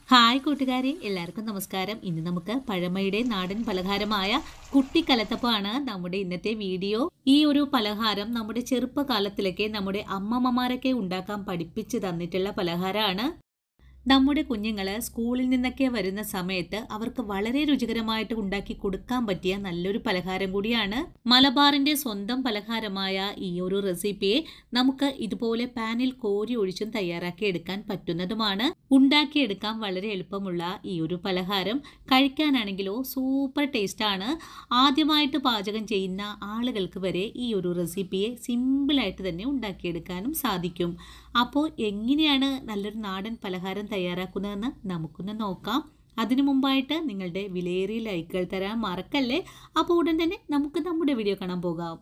Hi കൂട്ടുകാരെ, എല്ലാവർക്കും നമസ്കാരം. ഇന്ന് നമുക്ക് പഴമയുടെ നാടൻ പലഹാരമായ കുട്ടി കലത്തപ്പമാണ് നമ്മുടെ ഇന്നത്തെ വീഡിയോ. ഈ ഒരു പലഹാരം നമ്മുടെ ചെറുപ്പകാലത്തിലൊക്കെ നമ്മുടെ അമ്മമ്മമാരൊക്കെ ഉണ്ടാക്കാൻ പഠിപ്പിച്ചു തന്നിട്ടുള്ള പലഹാരമാണ്. നമ്മുടെ കുഞ്ഞുങ്ങൾ സ്കൂളിൽ നിന്നൊക്കെ വരുന്ന സമയത്ത് അവർക്ക് വളരെ രുചികരമായിട്ട് ഉണ്ടാക്കി കൊടുക്കാൻ പറ്റിയ നല്ലൊരു പലഹാരം കൂടിയാണ്. മലബാറിന്റെ സ്വന്തം പലഹാരമായ ഈ ഒരു റെസിപ്പിയെ നമുക്ക് ഇതുപോലെ പാനിൽ കോരി ഒഴിച്ചും തയ്യാറാക്കി എടുക്കാൻ പറ്റുന്നതുമാണ്. ഉണ്ടാക്കിയെടുക്കാൻ വളരെ എളുപ്പമുള്ള ഈ ഒരു പലഹാരം കഴിക്കാനാണെങ്കിലോ സൂപ്പർ ടേസ്റ്റാണ്. ആദ്യമായിട്ട് പാചകം ചെയ്യുന്ന ആളുകൾക്ക് വരെ ഈ ഒരു റെസിപ്പിയെ സിമ്പിളായിട്ട് തന്നെ ഉണ്ടാക്കിയെടുക്കാനും സാധിക്കും. അപ്പോൾ എങ്ങനെയാണ് നല്ലൊരു നാടൻ പലഹാരം തയ്യാറാക്കുന്നതെന്ന് നമുക്കൊന്ന് നോക്കാം. അതിനു മുമ്പായിട്ട് നിങ്ങളുടെ വിലയേറിയ ലൈക്കുകൾ തരാൻ മറക്കല്ലേ. അപ്പോൾ ഉടൻ തന്നെ നമുക്ക് നമ്മുടെ വീഡിയോ കാണാൻ പോകാം.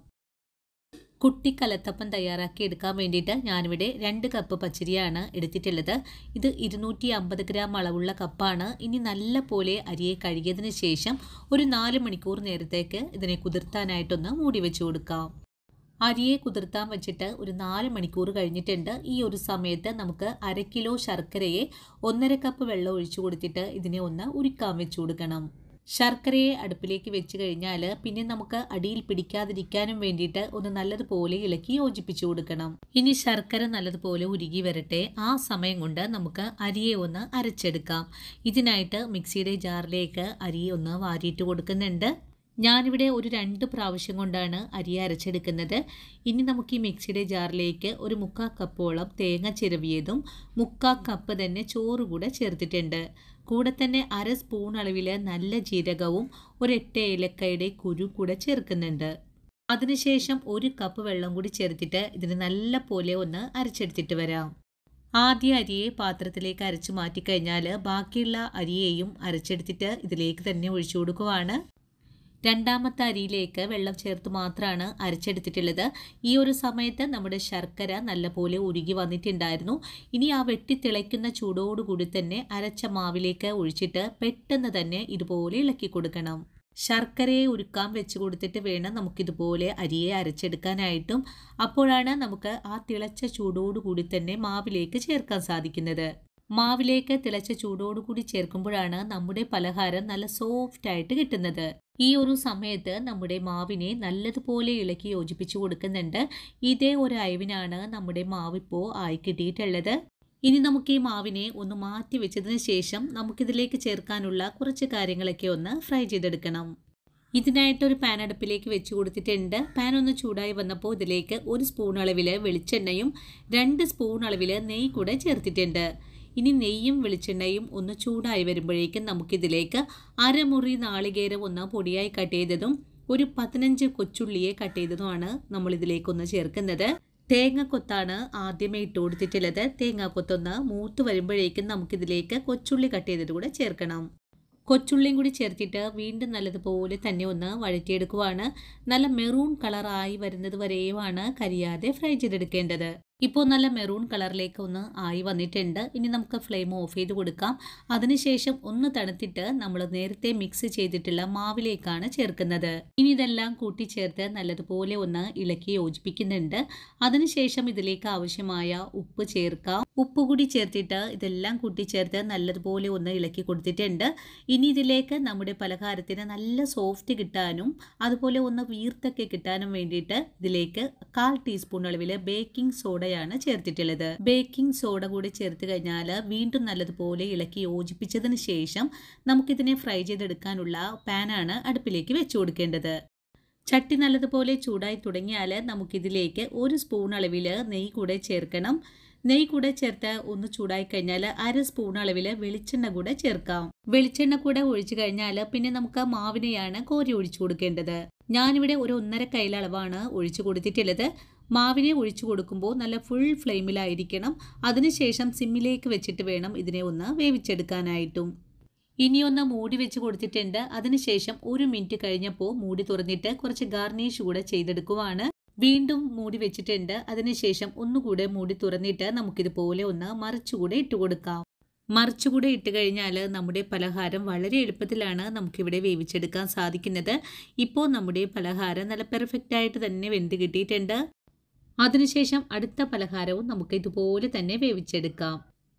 കുട്ടി കലത്തപ്പം തയ്യാറാക്കി എടുക്കാൻ വേണ്ടിയിട്ട് ഞാനിവിടെ 2 കപ്പ് പച്ചരിയാണ് എടുത്തിട്ടുള്ളത്. ഇത് 250 ഗ്രാം അളവുള്ള കപ്പാണ്. ഇനി നല്ല പോലെ അരിയെ കഴുകിയതിന് ശേഷം ഒരു 4 മണിക്കൂർ നേരത്തേക്ക് ഇതിനെ കുതിർത്താനായിട്ടൊന്ന് മൂടി വെച്ച് കൊടുക്കാം. അരിയെ കുതിർത്താൻ വെച്ചിട്ട് ഒരു 4 മണിക്കൂർ കഴിഞ്ഞിട്ടുണ്ട്. ഈ ഒരു സമയത്ത് നമുക്ക് 1/2 കിലോ ശർക്കരയെ 1.5 കപ്പ് വെള്ളം ഒഴിച്ചു കൊടുത്തിട്ട് ഇതിനെ ഒന്ന് ഉരുക്കാൻ വെച്ച് കൊടുക്കണം. ശർക്കരയെ അടുപ്പിലേക്ക് വെച്ച് കഴിഞ്ഞാൽ പിന്നെ നമുക്ക് അടിയിൽ പിടിക്കാതിരിക്കാനും വേണ്ടിയിട്ട് ഒന്ന് നല്ലതുപോലെ ഇളക്കി യോജിപ്പിച്ചു കൊടുക്കണം. ഇനി ശർക്കര നല്ലതുപോലെ ഉരുകി വരട്ടെ. ആ സമയം കൊണ്ട് നമുക്ക് അരിയെ ഒന്ന് അരച്ചെടുക്കാം. ഇതിനായിട്ട് മിക്സിയുടെ ജാറിലേക്ക് അരിയെ ഒന്ന് വാരിയിട്ട് കൊടുക്കുന്നുണ്ട്. ഞാനിവിടെ ഒരു 2 പ്രാവശ്യം കൊണ്ടാണ് അരി അരച്ചെടുക്കുന്നത്. ഇനി നമുക്ക് ഈ മിക്സിയുടെ ജാറിലേക്ക് ഒരു 3/4 കപ്പോളം തേങ്ങ ചിരവിയതും 3/4 കപ്പ് തന്നെ ചോറ് കൂടെ ചേർത്തിട്ടുണ്ട്. കൂടെ തന്നെ 1/2 സ്പൂൺ അളവിൽ നല്ല ജീരകവും ഒരു 8 ഏലക്കയുടെ കുരു കൂടെ ചേർക്കുന്നുണ്ട്. അതിനുശേഷം 1 കപ്പ് വെള്ളം കൂടി ചേർത്തിട്ട് ഇതിന് നല്ല പോലെ ഒന്ന് അരച്ചെടുത്തിട്ട് വരാം. ആദ്യ അരിയെ പാത്രത്തിലേക്ക് അരച്ചു മാറ്റിക്കഴിഞ്ഞാൽ ബാക്കിയുള്ള അരിയെയും അരച്ചെടുത്തിട്ട് ഇതിലേക്ക് തന്നെ ഒഴിച്ചു കൊടുക്കുവാണ്. രണ്ടാമത്തെ അരിയിലേക്ക് വെള്ളം ചേർത്ത് മാത്രമാണ് അരച്ചെടുത്തിട്ടുള്ളത്. ഈ ഒരു സമയത്ത് നമ്മുടെ ശർക്കര നല്ലപോലെ ഉരുകി വന്നിട്ടുണ്ടായിരുന്നു. ഇനി ആ വെട്ടിത്തിളയ്ക്കുന്ന ചൂടോടുകൂടി തന്നെ അരച്ച മാവിലേക്ക് ഒഴിച്ചിട്ട് പെട്ടെന്ന് തന്നെ ഇതുപോലെ ഇളക്കി കൊടുക്കണം. ശർക്കരയെ ഉരുക്കാൻ വെച്ച് കൊടുത്തിട്ട് വേണം നമുക്കിതുപോലെ അരിയെ അരച്ചെടുക്കാനായിട്ടും. അപ്പോഴാണ് നമുക്ക് ആ തിളച്ച ചൂടോടുകൂടി തന്നെ മാവിലേക്ക് ചേർക്കാൻ സാധിക്കുന്നത്. മാവിലേക്ക് തിളച്ച ചൂടോടുകൂടി ചേർക്കുമ്പോഴാണ് നമ്മുടെ പലഹാരം നല്ല സോഫ്റ്റ് ആയിട്ട് കിട്ടുന്നത്. ഈ ഒരു സമയത്ത് നമ്മുടെ മാവിനെ നല്ലതുപോലെ ഇളക്കി യോജിപ്പിച്ചു കൊടുക്കുന്നുണ്ട്. ഇതേ ഒരു അയവിനാണ് നമ്മുടെ മാവിപ്പോൾ ആയി കിട്ടിയിട്ടുള്ളത്. ഇനി നമുക്ക് ഈ മാവിനെ ഒന്ന് മാറ്റി വെച്ചതിന് ശേഷം നമുക്കിതിലേക്ക് ചേർക്കാനുള്ള കുറച്ച് കാര്യങ്ങളൊക്കെ ഒന്ന് ഫ്രൈ ചെയ്തെടുക്കണം. ഇതിനായിട്ടൊരു പാൻ അടുപ്പിലേക്ക് വെച്ച് കൊടുത്തിട്ടുണ്ട്. പാൻ ഒന്ന് ചൂടായി വന്നപ്പോൾ ഇതിലേക്ക് 1 സ്പൂൺ അളവിൽ വെളിച്ചെണ്ണയും 2 സ്പൂൺ അളവിൽ നെയ്യ് കൂടെ ചേർത്തിട്ടുണ്ട്. ഇനി നെയ്യും വെളിച്ചെണ്ണയും ഒന്ന് ചൂടായി വരുമ്പോഴേക്കും നമുക്കിതിലേക്ക് 1/2 മുറി നാളികേരം ഒന്ന് പൊടിയായി കട്ട് ചെയ്തതും ഒരു 15 കൊച്ചുള്ളിയെ കട്ട് ചെയ്തതുമാണ് നമ്മളിതിലേക്കൊന്ന് ചേർക്കുന്നത്. തേങ്ങാക്കൊത്താണ് ആദ്യമേ ഇട്ട് കൊടുത്തിട്ടുള്ളത്. തേങ്ങാക്കൊത്തൊന്ന് മൂത്ത് വരുമ്പോഴേക്കും നമുക്കിതിലേക്ക് കൊച്ചുള്ളി കട്ട് ചെയ്തത് കൂടെ ചേർക്കണം. കൊച്ചുള്ളിയും കൂടി ചേർത്തിട്ട് വീണ്ടും നല്ലതുപോലെ തന്നെ ഒന്ന് വഴറ്റിയെടുക്കുവാണ്. നല്ല മെറൂൺ കളറായി വരുന്നത് വരെയുമാണ് കരിയാതെ ഫ്രൈ ചെയ്തെടുക്കേണ്ടത്. ഇപ്പോൾ നല്ല മെറൂൺ കളറിലേക്ക് ഒന്ന് ആയി വന്നിട്ടുണ്ട്. ഇനി നമുക്ക് ഫ്ലെയിം ഓഫ് ചെയ്ത് കൊടുക്കാം. അതിനുശേഷം ഒന്ന് തണുത്തിട്ട് നമ്മൾ നേരത്തെ മിക്സ് ചെയ്തിട്ടുള്ള മാവിലേക്കാണ് ചേർക്കുന്നത്. ഇനി ഇതെല്ലാം കൂട്ടിച്ചേർത്ത് നല്ലതുപോലെ ഒന്ന് ഇളക്കി യോജിപ്പിക്കുന്നുണ്ട്. അതിനുശേഷം ഇതിലേക്ക് ആവശ്യമായ ഉപ്പ് ചേർക്കാം. ഉപ്പ് കൂടി ചേർത്തിട്ട് ഇതെല്ലാം കൂട്ടിച്ചേർത്ത് നല്ലതുപോലെ ഒന്ന് ഇളക്കി കൊടുത്തിട്ടുണ്ട്. ഇനി ഇതിലേക്ക് നമ്മുടെ പലഹാരത്തിന് നല്ല സോഫ്റ്റ് കിട്ടാനും അതുപോലെ ഒന്ന് വീർത്തൊക്കെ കിട്ടാനും വേണ്ടിയിട്ട് ഇതിലേക്ക് 1/4 ടീസ്പൂൺ അളവിൽ ബേക്കിംഗ് സോഡ ചേർത്തിട്ടുള്ളത്. ബേക്കിംഗ് സോഡ കൂടി ചേർത്ത് കഴിഞ്ഞാൽ വീണ്ടും നല്ലതുപോലെ ഇളക്കി യോജിപ്പിച്ചതിന് ശേഷം നമുക്കിതിനെ ഫ്രൈ ചെയ്തെടുക്കാനുള്ള പാനാണ് അടുപ്പിലേക്ക് വെച്ചു കൊടുക്കേണ്ടത്. ചട്ടി നല്ലതുപോലെ ചൂടായി തുടങ്ങിയാൽ നമുക്കിതിലേക്ക് 1 സ്പൂൺ അളവിൽ നെയ്യ് കൂടെ ചേർക്കണം. നെയ്യ് കൂടെ ചേർത്ത് ഒന്ന് ചൂടായി കഴിഞ്ഞാൽ 1/2 സ്പൂൺ അളവിൽ വെളിച്ചെണ്ണ കൂടെ ചേർക്കാം. വെളിച്ചെണ്ണ കൂടെ ഒഴിച്ചു കഴിഞ്ഞാൽ പിന്നെ നമുക്ക് മാവിനെയാണ് കോരി ഒഴിച്ചു കൊടുക്കേണ്ടത്. ഞാനിവിടെ ഒരു 1.5 കൈയിൽ അളവാണ് ഒഴിച്ചു കൊടുത്തിട്ടുള്ളത്. മാവിനെ ഒഴിച്ചു കൊടുക്കുമ്പോൾ നല്ല ഫുൾ ഫ്ലെയിമിലായിരിക്കണം. അതിനുശേഷം സിമ്മിലേക്ക് വെച്ചിട്ട് വേണം ഇതിനെ ഒന്ന് വേവിച്ചെടുക്കാനായിട്ടും. ഇനിയൊന്ന് മൂടി വെച്ച് കൊടുത്തിട്ടുണ്ട്. അതിനുശേഷം 1 മിനിറ്റ് കഴിഞ്ഞപ്പോൾ മൂടി തുറന്നിട്ട് കുറച്ച് ഗാർണിഷ് കൂടെ ചെയ്തെടുക്കുവാണ്. വീണ്ടും മൂടി വെച്ചിട്ടുണ്ട്. അതിനുശേഷം ഒന്നുകൂടെ മൂടി തുറന്നിട്ട് നമുക്കിതുപോലെ ഒന്ന് മറിച്ചുകൂടെ ഇട്ട് കൊടുക്കാം. മറിച്ചുകൂടെ ഇട്ട് കഴിഞ്ഞാൽ നമ്മുടെ പലഹാരം വളരെ എളുപ്പത്തിലാണ് നമുക്കിവിടെ വേവിച്ചെടുക്കാൻ സാധിക്കുന്നത്. ഇപ്പോൾ നമ്മുടെ പലഹാരം നല്ല പെർഫെക്റ്റ് ആയിട്ട് തന്നെ വെന്ത് കിട്ടിയിട്ടുണ്ട്. അതിനുശേഷം അടുത്ത പലഹാരവും നമുക്ക് ഇതുപോലെ തന്നെ വേവിച്ചെടുക്കാം.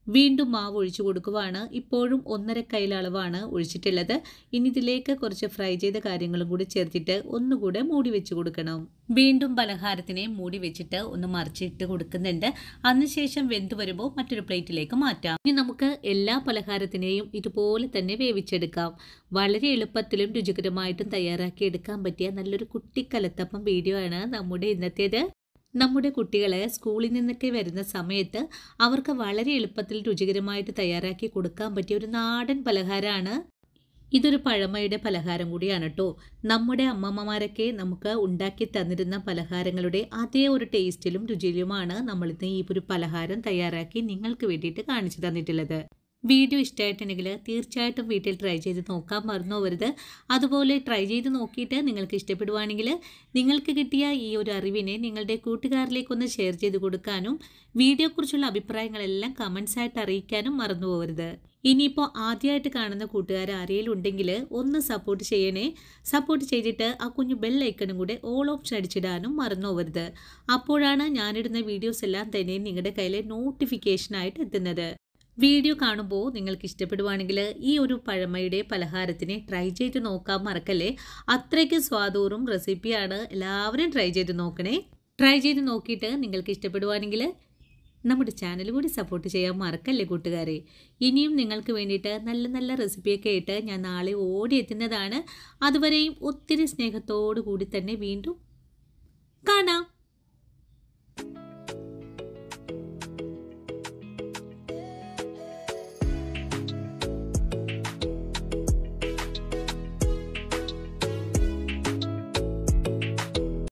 വീണ്ടും മാവ് ഒഴിച്ചു കൊടുക്കുവാണ്. ഇപ്പോഴും 1.5 കൈയിൽ അളവാണ് ഒഴിച്ചിട്ടുള്ളത്. ഇനി ഇതിലേക്ക് കുറച്ച് ഫ്രൈ ചെയ്ത കാര്യങ്ങളും കൂടി ചേർത്തിട്ട് ഒന്നുകൂടെ മൂടി വെച്ച് കൊടുക്കണം. വീണ്ടും പലഹാരത്തിനെ മൂടി വെച്ചിട്ട് ഒന്ന് മറിച്ചിട്ട് കൊടുക്കുന്നുണ്ട്. അതിനുശേഷം വെന്ത് വരുമ്പോൾ മറ്റൊരു പ്ലേറ്റിലേക്ക് മാറ്റാം. ഇനി നമുക്ക് എല്ലാ പലഹാരത്തിനെയും ഇതുപോലെ തന്നെ വേവിച്ചെടുക്കാം. വളരെ എളുപ്പത്തിലും രുചികരമായിട്ടും തയ്യാറാക്കി എടുക്കാൻ പറ്റിയ നല്ലൊരു കുട്ടി കലത്തപ്പം വീഡിയോ ആണ് നമ്മുടെ ഇന്നത്തേത്. നമ്മുടെ കുട്ടികളെ സ്കൂളിൽ നിന്നൊക്കെ വരുന്ന സമയത്ത് അവർക്ക് വളരെ എളുപ്പത്തിൽ രുചികരമായിട്ട് തയ്യാറാക്കി കൊടുക്കാൻ പറ്റിയ ഒരു നാടൻ പലഹാരമാണ്. ഇതൊരു പഴമയുടെ പലഹാരം കൂടിയാണ് കേട്ടോ. നമ്മുടെ അമ്മമ്മമാരൊക്കെ നമുക്ക് ഉണ്ടാക്കി തന്നിരുന്ന പലഹാരങ്ങളുടെ അതേ ഒരു ടേസ്റ്റിലും രുചിയിലുമാണ് നമ്മളിന്ന് ഈ ഒരു പലഹാരം തയ്യാറാക്കി നിങ്ങൾക്ക് വേണ്ടിയിട്ട് കാണിച്ചു തന്നിട്ടുള്ളത്. വീഡിയോ ഇഷ്ടമായിട്ടുണ്ടെങ്കിൽ തീർച്ചയായിട്ടും വീട്ടിൽ ട്രൈ ചെയ്ത് നോക്കാൻ മറന്നു പോകരുത്. അതുപോലെ ട്രൈ ചെയ്ത് നോക്കിയിട്ട് നിങ്ങൾക്ക് ഇഷ്ടപ്പെടുവാണെങ്കിൽ നിങ്ങൾക്ക് കിട്ടിയ ഈ ഒരു അറിവിനെ നിങ്ങളുടെ കൂട്ടുകാരിലേക്കൊന്ന് ഷെയർ ചെയ്ത് കൊടുക്കാനും വീഡിയോയെക്കുറിച്ചുള്ള അഭിപ്രായങ്ങളെല്ലാം കമൻസായിട്ട് അറിയിക്കാനും മറന്നു പോകരുത്. ഇനിയിപ്പോൾ ആദ്യമായിട്ട് കാണുന്ന കൂട്ടുകാർ ആരെങ്കിലും ഉണ്ടെങ്കിൽ ഒന്ന് സപ്പോർട്ട് ചെയ്യണേ. സപ്പോർട്ട് ചെയ്തിട്ട് ആ കുഞ്ഞു ബെൽ ഐക്കണും കൂടെ ഓൾ ഓപ്ഷൻ അടിച്ചിടാനും മറന്നു പോകരുത്. അപ്പോഴാണ് ഞാനിടുന്ന വീഡിയോസ് എല്ലാം തന്നെ നിങ്ങളുടെ കയ്യിൽ നോട്ടിഫിക്കേഷനായിട്ട് എത്തുന്നത്. വീഡിയോ കാണുമ്പോൾ നിങ്ങൾക്ക് ഇഷ്ടപ്പെടുവാണെങ്കിൽ ഈ ഒരു പഴമയുടെ പലഹാരത്തിനെ ട്രൈ ചെയ്ത് നോക്കാൻ മറക്കല്ലേ. അത്രയ്ക്ക് സ്വാദൂറും റെസിപ്പിയാണ്. എല്ലാവരും ട്രൈ ചെയ്ത് നോക്കണേ. ട്രൈ ചെയ്ത് നോക്കിയിട്ട് നിങ്ങൾക്ക് ഇഷ്ടപ്പെടുവാണെങ്കിൽ നമ്മുടെ ചാനൽ കൂടി സപ്പോർട്ട് ചെയ്യാൻ മറക്കല്ലേ കൂട്ടുകാരെ. ഇനിയും നിങ്ങൾക്ക് വേണ്ടിയിട്ട് നല്ല നല്ല റെസിപ്പിയൊക്കെ ആയിട്ട് ഞാൻ നാളെ ഓടിയെത്തുന്നതാണ്. അതുവരെയും ഒത്തിരി സ്നേഹത്തോടു കൂടി തന്നെ വീണ്ടും കാണാം.